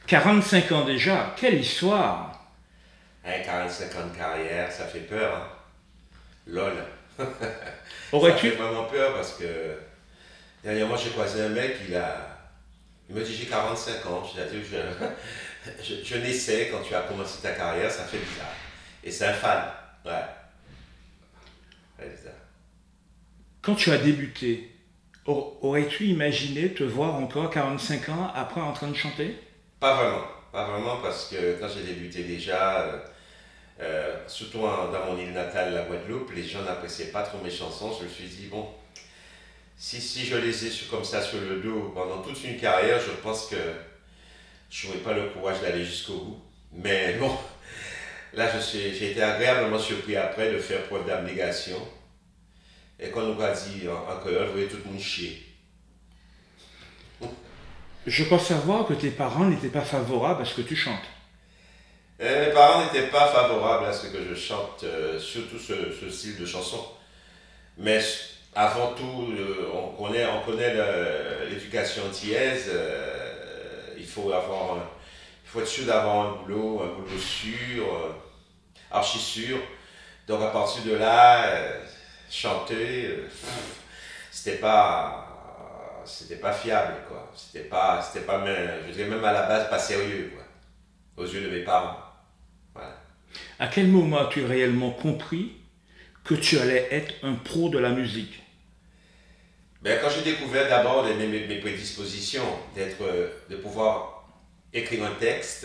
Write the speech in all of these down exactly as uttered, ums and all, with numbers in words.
quarante-cinq ans déjà, quelle histoire! Hein, quarante-cinq ans de carrière, ça fait peur, hein. Lol. Ça fait Aurais-tu... vraiment peur parce que dernièrement j'ai croisé un mec, il a. Il me dit j'ai quarante-cinq ans, je lui ai dit je, je, je naissais quand tu as commencé ta carrière, ça fait bizarre. Et c'est un fan. Ouais. Ouais, bizarre. Quand tu as débuté, aur- aurais-tu imaginé te voir encore à quarante-cinq ans après en train de chanter? Pas vraiment. Pas vraiment parce que quand j'ai débuté déjà, euh, euh, surtout en- dans mon île natale, la Guadeloupe, les gens n'appréciaient pas trop mes chansons. Je me suis dit, bon, si, si je les ai sur- comme ça sur le dos pendant toute une carrière, je pense que je n'aurais pas le courage d'aller jusqu'au bout. Mais bon, là, je suis, j'ai été agréablement surpris après de faire preuve d'abnégation. Et quand on nous a dit en, en créole, vous voyez tout le monde chier. Je crois savoir que tes parents n'étaient pas favorables à ce que tu chantes. Euh, mes parents n'étaient pas favorables à ce que je chante, euh, surtout ce, ce style de chanson. Mais avant tout, euh, on connaît, on connaît le- l'éducation antillaise. Euh, il faut avoir, un- il faut être sûr d'avoir un boulot, un boulot sûr, euh, archi sûr. Donc à partir de là, euh, chanter, euh, pff, c'était pas, c'était pas fiable, quoi. C'était pas, c'était pas même, je dirais même à la base pas sérieux, quoi, aux yeux de mes parents. Voilà. À quel moment as-tu réellement compris que tu allais être un pro de la musique? Ben, quand j'ai découvert d'abord les- mes, mes- mes prédispositions, d'être, euh, de pouvoir écrire un texte,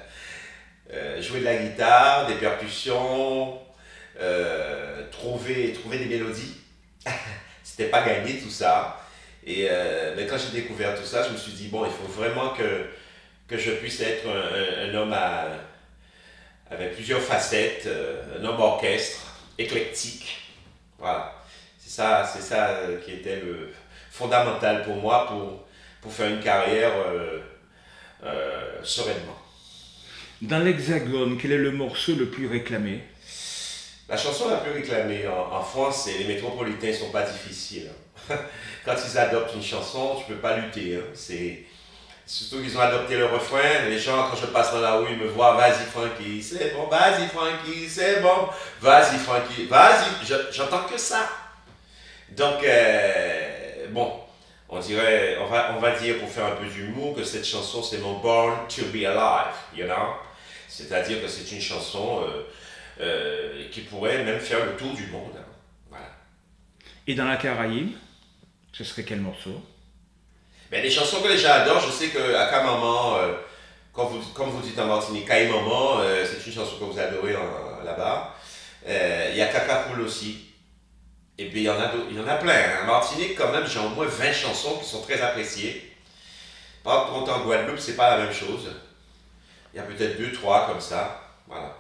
euh, jouer de la guitare, des percussions, euh, trouver, trouver des mélodies, c'était pas gagné tout ça. Et euh, ben, quand j'ai découvert tout ça, je me suis dit, bon, il faut vraiment que, que je puisse être un, un- un homme à- avec plusieurs facettes, euh, un homme orchestre, éclectique. Voilà. C'est ça, c'est ça euh, qui était le fondamental pour moi pour, pour faire une carrière euh, euh, sereinement. Dans l'Hexagone, quel est le morceau le plus réclamé? La chanson la plus réclamée en, en France, c'est les métropolitains ne sont pas difficiles. Quand ils adoptent une chanson, tu ne peux pas lutter. Hein. C'est, surtout qu'ils ont adopté le refrain. Les gens, quand je passe dans la rue, ils me voient, vas-y Frankie, c'est bon, vas-y Frankie, c'est bon, vas-y Frankie, vas-y. Je- j'entends que ça. Donc, euh, bon, on dirait, on va, on va dire pour faire un peu d'humour que cette chanson c'est mon Born to be Alive, you know? C'est-à-dire que c'est une chanson euh, euh, qui pourrait même faire le tour du monde. Hein. Voilà. Et dans la Caraïbe, ce serait quel morceau? Mais les chansons que les gens adorent, je sais qu'à Kamaman, euh, quand vous, comme vous dites en Martinique, Kaimaman, euh, c'est une chanson que vous adorez en- là-bas. Euh, Il y a Cacapoul aussi. Et puis il y en a, d'autres- il y en a plein. Hein. En Martinique, quand même, j'ai au moins vingt chansons qui sont très appréciées. Par contre, en Guadeloupe, c'est pas la même chose. Il y a peut-être deux, trois comme ça. Voilà.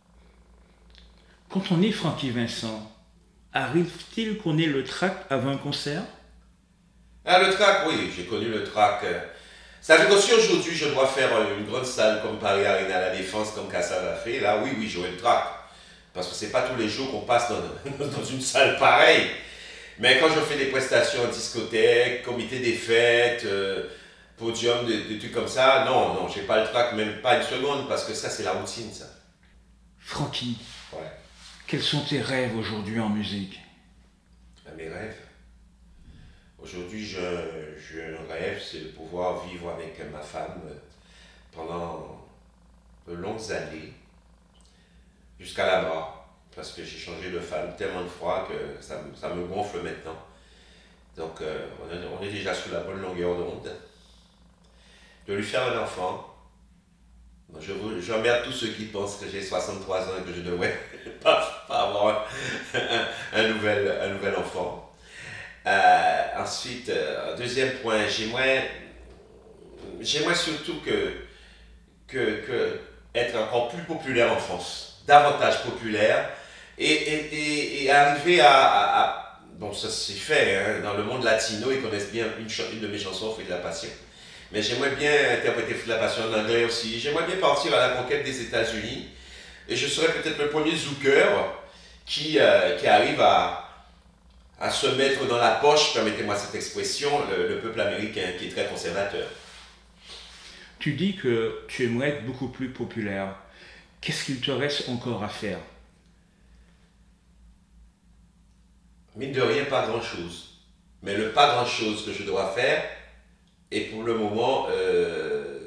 Quand on est Francky Vincent, arrive-t-il qu'on ait le tract avant un concert? Ah, le track, oui, j'ai connu le track. euh. Ça veut dire que si aujourd'hui je dois faire euh, une grande salle comme Paris Arena à la Défense, comme Kassav a fait, là, oui, oui, j'aurai le track. Parce que c'est pas tous les jours qu'on passe dans, dans une salle pareille. Mais quand je fais des prestations en discothèque, comité des fêtes, euh, podium, des, des trucs comme ça, non, non, j'ai pas le track, même pas une seconde, parce que ça, c'est la routine, ça. Francky, Ouais. quels sont tes rêves aujourd'hui en musique? À mes rêves. Aujourd'hui, j'ai un, j'ai un rêve, c'est de pouvoir vivre avec ma femme euh, pendant de longues années, jusqu'à la mort. Parce que j'ai changé de femme tellement de fois que ça, me- ça me gonfle maintenant. Donc, euh, on, est, on est déjà sur la bonne longueur d'onde. De lui faire un enfant. Je vous- j'emmerde tous ceux qui pensent que j'ai soixante-trois ans et que je devrais pas, pas avoir un, un- un nouvel, un nouvel enfant. Euh, ensuite, euh, deuxième point, j'aimerais, j'aimerais surtout que, que, que être encore plus populaire en France, davantage populaire, et, et, et, et arriver à, à, à- bon ça c'est fait, hein, dans le monde latino, ils connaissent bien une, ch- une de mes chansons, Fruit de la Passion, mais j'aimerais bien interpréter Fruit de la Passion en anglais aussi, j'aimerais bien partir à la conquête des États-Unis, et je serais peut-être le premier zooker qui, euh, qui arrive à à se mettre dans la poche, permettez-moi cette expression, le, le peuple américain qui est très conservateur. Tu dis que tu aimerais être beaucoup plus populaire. Qu'est-ce qu'il te reste encore à faire? Mine de rien, pas grand-chose. Mais le pas grand-chose que je dois faire est pour le moment euh,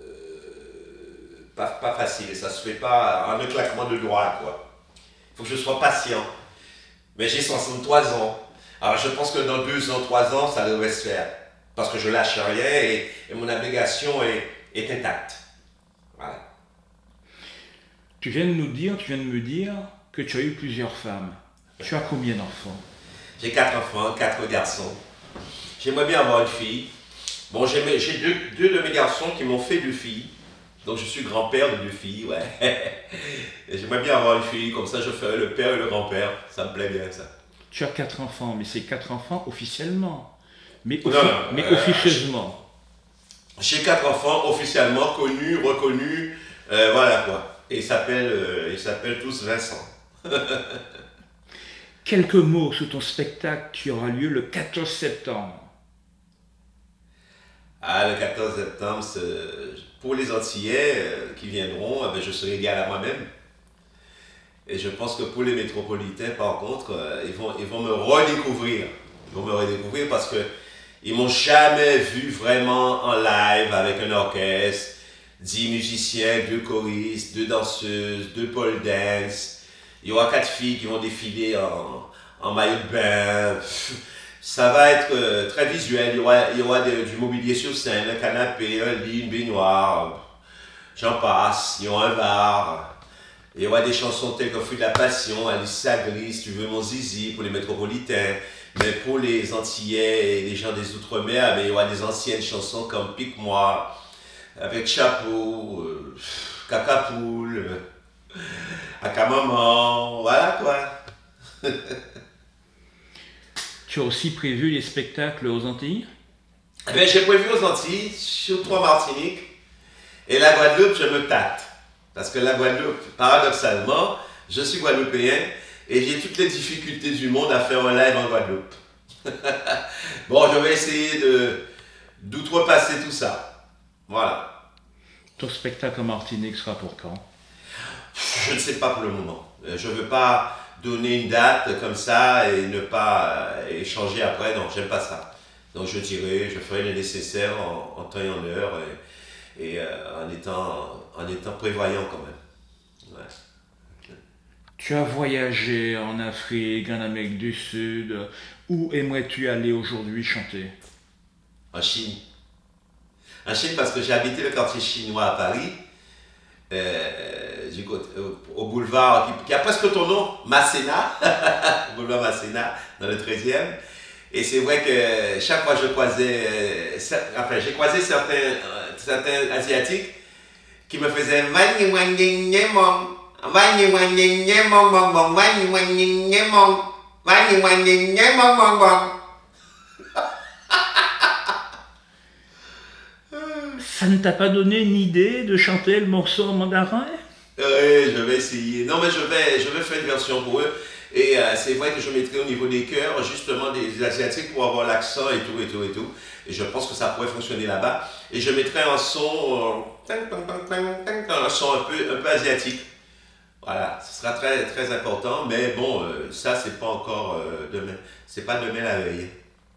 pas, pas facile. Et ça se fait pas en un claquement de doigts, quoi. Il faut que je sois patient. Mais j'ai soixante-trois ans. Alors je pense que dans deux ans, trois ans, ça devrait se faire. Parce que je lâche rien et, et mon abnégation est, est intacte. Voilà. Tu viens de nous dire, tu viens de me dire que tu as eu plusieurs femmes. Tu as combien d'enfants? J'ai quatre enfants, quatre garçons. J'aimerais bien avoir une fille. Bon, j'ai deux, deux de mes garçons qui m'ont fait deux filles. Donc je suis grand-père de deux filles, ouais. J'aimerais bien avoir une fille, comme ça je ferai le père et le grand-père. Ça me plaît bien, ça. Tu as quatre enfants, mais c'est quatre enfants officiellement. Mais, Non, offi non, mais euh, officieusement. J'ai quatre enfants officiellement connus, reconnus, euh, voilà quoi. Et ils s'appellent euh, ils s'appellent tous Vincent. Quelques mots sur ton spectacle qui aura lieu le quatorze septembre. Ah, le quatorze septembre, pour les Antillais euh, qui viendront, eh bien, je serai égal à moi-même. Et je pense que pour les métropolitains, par contre, euh, ils, vont, ils vont me redécouvrir. Ils vont me redécouvrir parce que ils m'ont jamais vu vraiment en live avec un orchestre, dix musiciens, deux choristes, deux danseuses, deux pole dance. Il y aura quatre filles qui vont défiler en, en maillot de bain. Ça va être euh, très visuel. Il y aura, il y aura de, du mobilier sur scène, un canapé, un lit, une baignoire. J'en passe. Il y aura un bar. Il y aura des chansons telles que Fruit de la Passion, Alice Sagri, Si tu veux mon zizi, pour les métropolitains. Mais pour les Antillais et les gens des Outre-mer, il y aura des anciennes chansons comme Pique-moi, avec Chapeau, euh, Cacapoule, euh, Acamaman, voilà quoi. Tu as aussi prévu les spectacles aux Antilles? Eh bien, j'ai prévu aux Antilles, sur trois Martiniques, et la Guadeloupe, je me tâte. Parce que la Guadeloupe, paradoxalement, je suis guadeloupéen, et j'ai toutes les difficultés du monde à faire un live en Guadeloupe. Bon, je vais essayer de d'outrepasser tout ça. Voilà. Ton spectacle en Martinique sera pour quand? Je ne sais pas pour le moment. Je ne veux pas donner une date comme ça et ne pas échanger après. Non, j'aime pas ça. Donc je dirai, je ferai le nécessaire en, en temps et en heure et, et euh, en, étant, en étant prévoyant quand même. Ouais. Tu as voyagé en Afrique, en Amérique du Sud. Où aimerais-tu aller aujourd'hui chanter? En Chine. En Chine parce que j'ai habité le quartier chinois à Paris, euh, du côté, au, au boulevard qui, qui a presque ton nom, Masséna, boulevard Masséna, dans le treizième. Et c'est vrai que chaque fois que je croisais, euh, enfin j'ai croisé certains, euh, certains Asiatiques qui me faisaient Wani wani nyemong, Wani wani nyemong bong bong, Wani wani nyemong, Wani wani nyemong bong bong. Ça ne t'a pas donné une idée de chanter le morceau en mandarin? Oui, je vais essayer. Non, mais je vais, je vais faire une version pour eux. Et euh, c'est vrai que je mettrai au niveau des chœurs, justement, des Asiatiques pour avoir l'accent et tout, et tout, et tout. Et je pense que ça pourrait fonctionner là-bas. Et je mettrai un son, euh, un son un peu, un peu asiatique. Voilà, ce sera très, très important. Mais bon, euh, ça, c'est pas encore euh, demain. C'est pas demain la veille.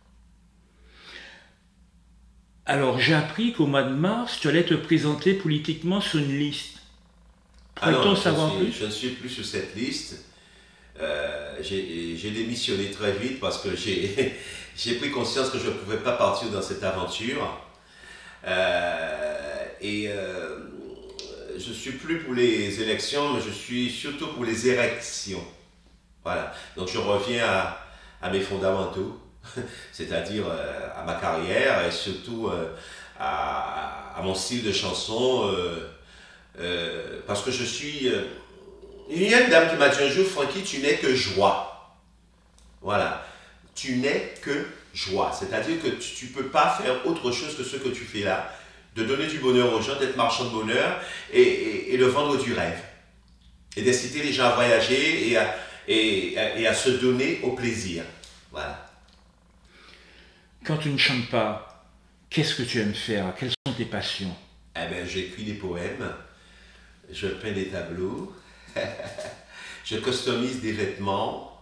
Alors j'ai appris qu'au mois de mars, tu allais te présenter politiquement sur une liste. Ah non, Pourrait-on je, savoir suis, plus? je ne suis plus sur cette liste. Euh, j'ai démissionné très vite parce que j'ai pris conscience que je ne pouvais pas partir dans cette aventure. Euh, et euh, je ne suis plus pour les élections, mais je suis surtout pour les érections. Voilà. Donc je reviens à, à mes fondamentaux, c'est-à-dire euh, à ma carrière et surtout euh, à, à mon style de chanson. Euh, euh, parce que je suis... Euh, il y a une dame qui m'a dit un jour, Francky, tu n'es que joie. Voilà. Tu n'es que joie. C'est-à-dire que tu ne peux pas faire autre chose que ce que tu fais là. De donner du bonheur aux gens, d'être marchand de bonheur et, et, et de vendre du rêve. Et d'inciter les gens à voyager et à, et, et à se donner au plaisir. Voilà. Quand tu ne chantes pas, qu'est-ce que tu aimes faire? Quelles sont tes passions? Eh ben, j'écris des poèmes, je peins des tableaux, je customise des vêtements,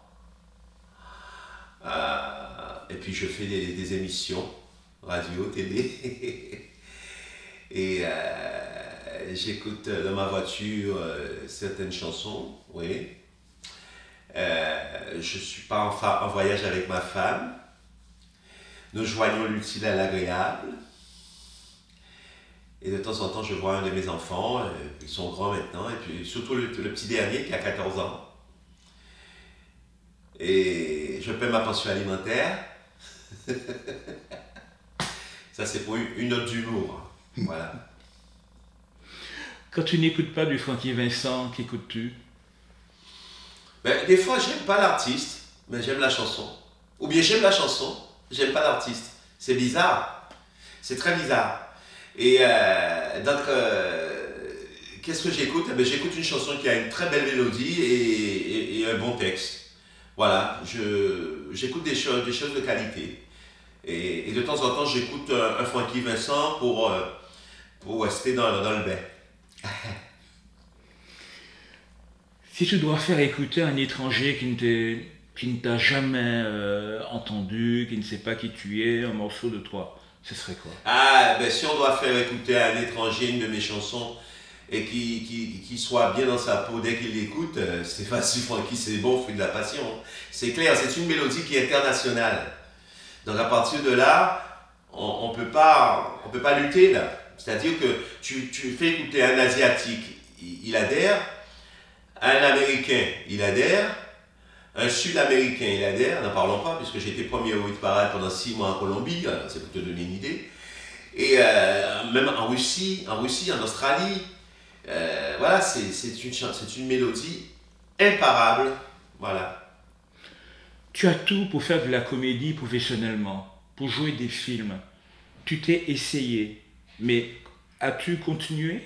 euh, et puis je fais des, des émissions, radio, télé. Et euh, j'écoute dans ma voiture euh, certaines chansons, oui. Euh, je suis pas en, fa- en voyage avec ma femme. Nous joignons l'utile à l'agréable. Et de temps en temps, je vois un de mes enfants, euh, ils sont grands maintenant, et puis surtout le, le petit dernier qui a quatorze ans. Et je paie ma pension alimentaire. Ça, c'est pour une note d'humour. Voilà. Quand tu n'écoutes pas du Francky Vincent, qu'écoutes-tu? Ben, des fois, j'aime pas l'artiste, mais j'aime la chanson. Ou bien j'aime la chanson, j'aime pas l'artiste. C'est bizarre. C'est très bizarre. Et euh, donc, euh, qu'est-ce que j'écoute? Eh ben, j'écoute une chanson qui a une très belle mélodie et, et, et un bon texte. Voilà, je, j'écoute des choses, des choses de qualité. Et, et de temps en temps, j'écoute un, un Francky Vincent pour, euh, pour rester dans, dans le bain. Si tu dois faire écouter un étranger qui ne t'est- qui ne t'a jamais euh, entendu, qui ne sait pas qui tu es, un morceau de toi, ce serait quoi? Ah, ben si on doit faire écouter à un étranger une de mes chansons et qui, qui, qui soit bien dans sa peau dès qu'il l'écoute, euh, c'est facile, Francky, c'est bon, fruit de la passion. C'est clair, c'est une mélodie qui est internationale. Donc à partir de là, on ne peut pas, on peut pas lutter là. C'est-à-dire que tu, tu fais écouter un Asiatique, il, il adhère, un Américain, il adhère, un Sud-Américain, il adhère, n'en parlons pas, puisque j'ai été premier au hit parade pendant six mois en Colombie, alors c'est pour te donner une idée. Et euh, même en Russie, en Russie, en Australie, euh, voilà, c'est, c'est, une, c'est une mélodie imparable. Voilà. Tu as tout pour faire de la comédie professionnellement, pour jouer des films. Tu t'es essayé, mais as-tu continué?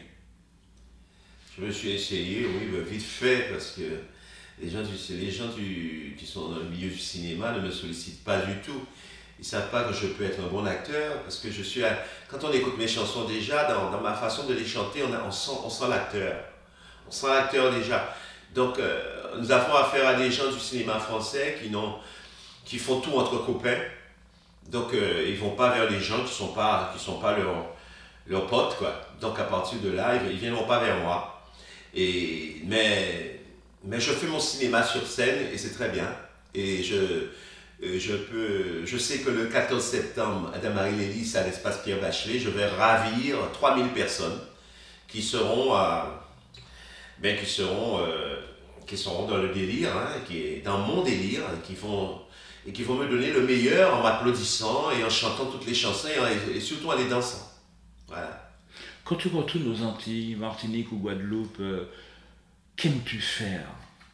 Je me suis essayé, oui, bah, vite fait, parce que les gens, du, les gens du, qui sont dans le milieu du cinéma ne me sollicitent pas du tout. Ils ne savent pas que je peux être un bon acteur, parce que je suis... Un, quand on écoute mes chansons déjà, dans, dans ma façon de les chanter, on, a, on sent, on sent l'acteur. On sent l'acteur déjà. Donc, euh, nous avons affaire à des gens du cinéma français qui, n'ont, qui font tout entre copains. Donc, euh, ils ne vont pas vers les gens qui ne sont pas, qui sont pas leurs leurs potes, quoi. Donc, à partir de là, ils ne viendront pas vers moi. Et, mais, mais je fais mon cinéma sur scène et c'est très bien. Et je... Je, peux, je sais que le quatorze septembre, à Damarie-Lélis, à l'espace Pierre Bachelet, je vais ravir trois mille personnes qui seront, euh, ben, qui seront, euh, qui seront dans le délire, hein, qui est dans mon délire, et qui, vont, et qui vont me donner le meilleur en m'applaudissant et en chantant toutes les chansons et, et surtout en les dansant. Voilà. Quand tu retournes aux Antilles, Martinique ou Guadeloupe, euh, qu'aimes-tu faire?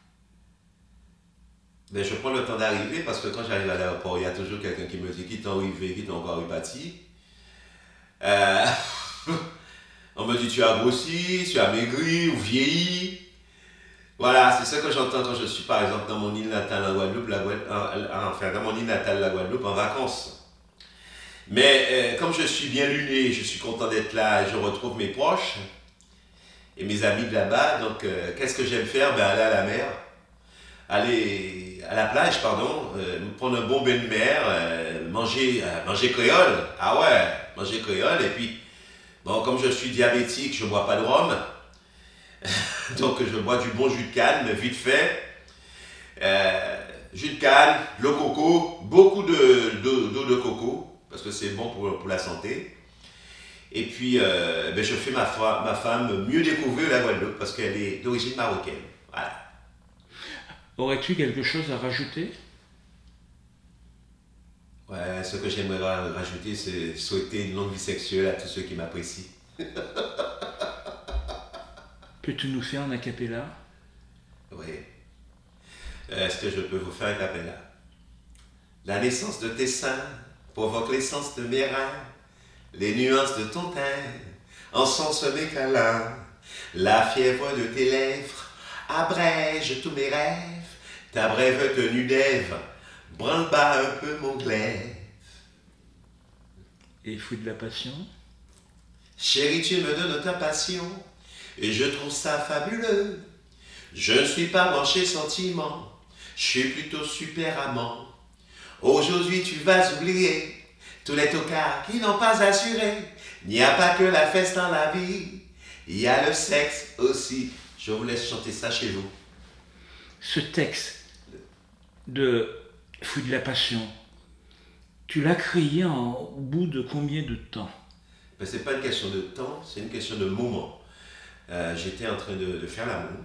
Ben, je prends le temps d'arriver parce que quand j'arrive à l'aéroport, il y a toujours quelqu'un qui me dit qui t'en arrivé, qui t'en encore reparti. Euh, on me dit tu as grossi, tu as maigri ou vieilli. Voilà, c'est ça que j'entends quand je suis par exemple dans mon île natale en Guadeloupe, la Guadeloupe en, enfin dans mon île natale la Guadeloupe en vacances. Mais euh, comme je suis bien luné, je suis content d'être là, je retrouve mes proches et mes amis de là-bas. Donc euh, qu'est-ce que j'aime faire? Ben aller à la mer. Aller à la plage, pardon, euh, prendre un bon bain de mer, euh, manger, euh, manger créole. Ah ouais, manger créole. Et puis, bon, comme je suis diabétique, je ne bois pas de rhum. Donc, je bois du bon jus de canne, vite fait. Euh, jus de canne, l'eau coco, beaucoup de, d'eau, d'eau de coco, parce que c'est bon pour, pour la santé. Et puis, euh, ben, je fais ma, ma femme mieux découvrir la Guadeloupe, parce qu'elle est d'origine marocaine. Voilà. Aurais-tu quelque chose à rajouter? Ouais, ce que j'aimerais rajouter, c'est souhaiter une longue vie sexuelle à tous ceux qui m'apprécient. Peux-tu nous faire un a cappella? Oui. Est-ce que je peux vous faire un cappella? La naissance de tes seins provoque l'essence de mes reins. Les nuances de ton teint encensent mes câlins. La fièvre de tes lèvres abrège tous mes rêves. Ta brève tenue d'Ève branle-bas un peu mon glaive. Et fruit de la passion? Chérie, tu me donnes ta passion, et je trouve ça fabuleux. Je ne suis pas branché sentiment, je suis plutôt super amant. Aujourd'hui tu vas oublier tous les tocards qui n'ont pas assuré. Il n'y a pas que la fête dans la vie, il y a le sexe aussi. Je vous laisse chanter ça chez vous. Ce texte de Fruit de la Passion, tu l'as créé en, au bout de combien de temps? Ben, ce n'est pas une question de temps, c'est une question de moment. Euh, J'étais en train de, de faire l'amour.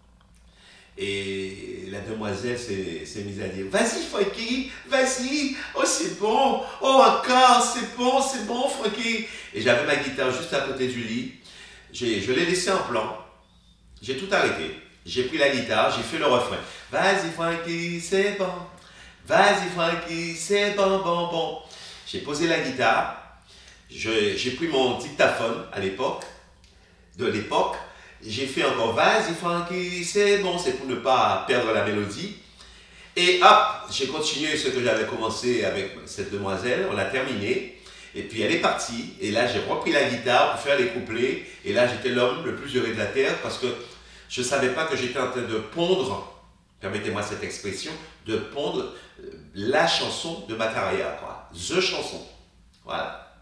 Et la demoiselle s'est mise à dire « Vas-y, Francky, vas-y, oh c'est bon, oh encore, c'est bon, c'est bon, Francky !» Et j'avais ma guitare juste à côté du lit. Je l'ai laissé en plan. J'ai tout arrêté. J'ai pris la guitare, j'ai fait le refrain. « Vas-y, Francky, c'est bon. Vas-y, Francky, c'est bon, bon, bon. » J'ai posé la guitare. J'ai pris mon dictaphone à l'époque, de l'époque. J'ai fait encore « Vas-y Francky, c'est bon », c'est pour ne pas perdre la mélodie. Et hop, j'ai continué ce que j'avais commencé avec cette demoiselle, on a terminé. Et puis elle est partie, et là j'ai repris la guitare pour faire les couplets. Et là j'étais l'homme le plus heureux de la terre parce que je ne savais pas que j'étais en train de pondre, permettez-moi cette expression, de pondre la chanson de Mataraya, quoi. The chanson. Voilà.